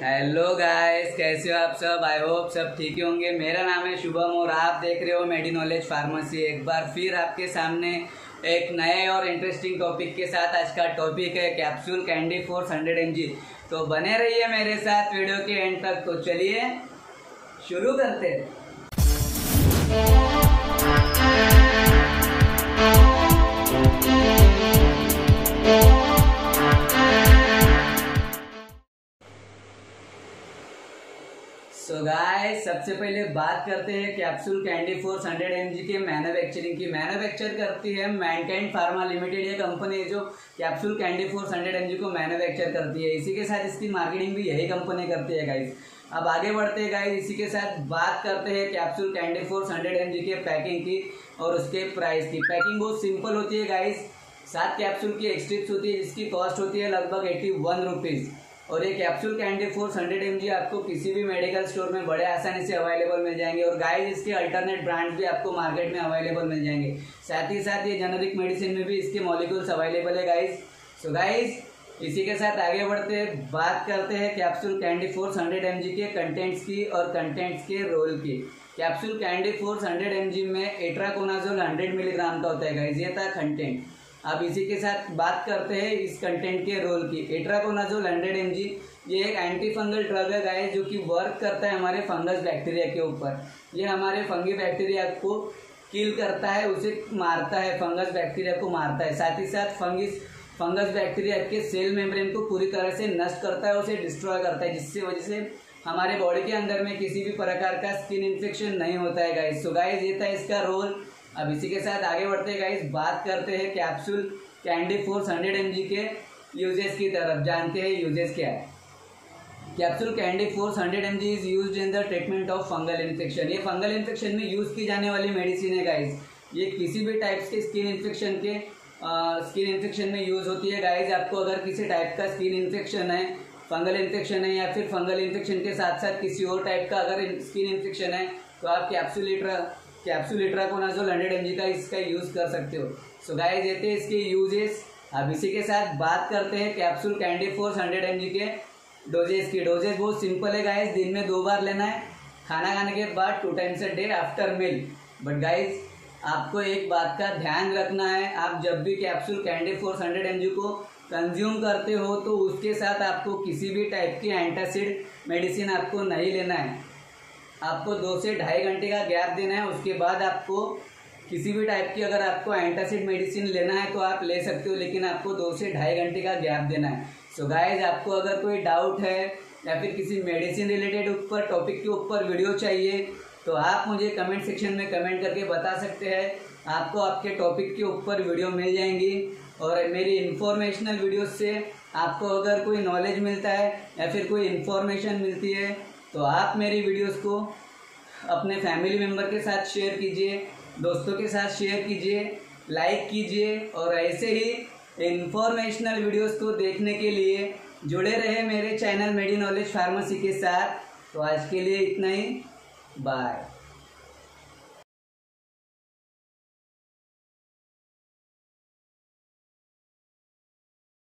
Hello guys, कैसे हो आप सब। आई होप सब ठीक ही होंगे। मेरा नाम है शुभम और आप देख रहे हो मेडी नॉलेज फार्मेसी। एक बार फिर आपके सामने एक नए और इंटरेस्टिंग टॉपिक के साथ। आज का टॉपिक है कैप्सूल कैंडी फॉर 100 mg। तो बने रहिए मेरे साथ वीडियो के एंड तक। तो चलिए शुरू करते हैं। सो गाइस, सबसे पहले बात करते हैं कैप्सूल कैंडी फॉर 100 mg के मैन्युफैक्चरिंग की। मैन्युफैक्चर करती है मैनकाइंड फार्मा लिमिटेड। ये कंपनी है जो कैप्सूल कैंडी फॉर 100 mg को मैन्युफैक्चर करती है। इसी के साथ इसकी मार्केटिंग भी यही कंपनी करती है गाइस। अब आगे बढ़ते हैं गाइस, इसी के साथ बात करते हैं कैप्सूल कैंडी फॉर 100 mg के पैकिंग की और उसके प्राइस की। पैकिंग बहुत सिंपल होती है गाइस। 7 कैप्सूल की एक स्ट्रिप्स होती है जिसकी कॉस्ट होती है लगभग 81 रुपीज़। और ये कैप्सूल कैंडी फॉर 100 mg आपको किसी भी मेडिकल स्टोर में बड़े आसानी से अवेलेबल मिल जाएंगे। और गाइस, इसके अल्टरनेट ब्रांड्स भी आपको मार्केट में अवेलेबल मिल जाएंगे। साथ ही साथ ये जेनेरिक मेडिसिन में भी इसके मॉलिक्यूल्स अवेलेबल है गाइस। सो गाइस, इसी के साथ आगे बढ़ते हैं, बात करते हैं कैप्सूल कैंडी फॉर 100 mg के कंटेंट्स की और कंटेंट्स के रोल की। कैप्सूल कैंडी फॉर 100 mg में एट्राकोनाजोल 100 मिलीग्राम का होता है गाइस। ये था कंटेंट। अब इसी के साथ बात करते हैं इस कंटेंट के रोल की। एट्राकोनाजोल 100 mg ये एक एंटी फंगल ड्रग है गाइस, जो कि वर्क करता है हमारे फंगस बैक्टीरिया के ऊपर। ये हमारे फंगी बैक्टीरिया को किल करता है, उसे मारता है, फंगस बैक्टीरिया को मारता है। साथ ही साथ फंगस बैक्टीरिया के सेल मेम्ब्रेन को पूरी तरह से नष्ट करता है, उसे डिस्ट्रॉय करता है, जिससे वजह से हमारे बॉडी के अंदर में किसी भी प्रकार का स्किन इन्फेक्शन नहीं होता है गाइस। सो गाइस, ये था इसका रोल। अब इसी के साथ आगे बढ़ते हैं गाइस, बात करते हैं कैप्सूल कैंडी फॉर 100 mg के यूजेस की तरफ। जानते हैं यूजेस क्या है। Capsule candid for 100 mg is used in the treatment of fungal infection. ये फंगल इन्फेक्शन में यूज की जाने वाली मेडिसिन है गाइस। ये किसी भी टाइप्स के स्किन इन्फेक्शन में यूज होती है गाइस। आपको अगर किसी टाइप का स्किन इन्फेक्शन है, फंगल इन्फेक्शन है, या फिर फंगल इन्फेक्शन के साथ साथ किसी और टाइप का अगर स्किन इन्फेक्शन है, तो आप कैप्सूल एट्राकोनाजोल 100 mg का इसका यूज कर सकते हो। सो गाइस, ये थे इसके यूजेस। अब इसी के साथ बात करते हैं कैप्सूल कैंडी फॉर 100 mg के डोजेस की। डोजेस बहुत सिंपल है गाइस। दिन में 2 बार लेना है, खाना खाने के बाद 2 times a day after meal. But guys, आपको एक बात का ध्यान रखना है, आप जब भी कैप्सूल कैंडी फॉर 100 mg को कंज्यूम करते हो तो उसके साथ आपको किसी भी टाइप की एंटासिड मेडिसिन आपको नहीं लेना है। आपको 2 से 2.5 घंटे का गैप देना है। उसके बाद आपको किसी भी टाइप की अगर आपको एंटासिड मेडिसिन लेना है तो आप ले सकते हो, लेकिन आपको 2 से 2.5 घंटे का गैप देना है। सो गाइज, आपको अगर कोई डाउट है या फिर किसी मेडिसिन रिलेटेड ऊपर टॉपिक के ऊपर वीडियो चाहिए तो आप मुझे कमेंट सेक्शन में कमेंट करके बता सकते हैं। आपको आपके टॉपिक के ऊपर वीडियो मिल जाएंगी। और मेरी इन्फॉर्मेशनल वीडियो से आपको अगर कोई नॉलेज मिलता है या फिर कोई इन्फॉर्मेशन मिलती है तो आप मेरी वीडियोस को अपने फैमिली मेम्बर के साथ शेयर कीजिए, दोस्तों के साथ शेयर कीजिए, लाइक कीजिए। और ऐसे ही इन्फॉर्मेशनल वीडियोस को देखने के लिए जुड़े रहे मेरे चैनल मेडी नॉलेज फार्मेसी के साथ। तो आज के लिए इतना ही। बाय।